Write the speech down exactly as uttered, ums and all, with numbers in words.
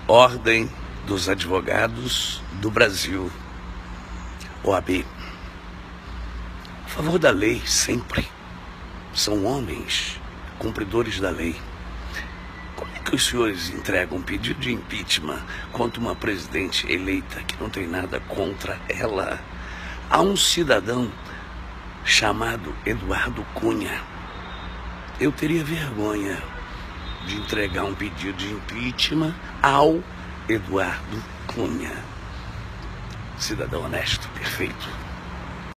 Ordem dos Advogados do Brasil, O A B. A favor da lei, sempre. São homens, cumpridores da lei. Como é que os senhores entregam um pedido de impeachment contra uma presidente eleita que não tem nada contra ela a um cidadão chamado Eduardo Cunha? Eu teria vergonha de entregar um pedido de impeachment ao Eduardo Cunha. Cidadão honesto, perfeito.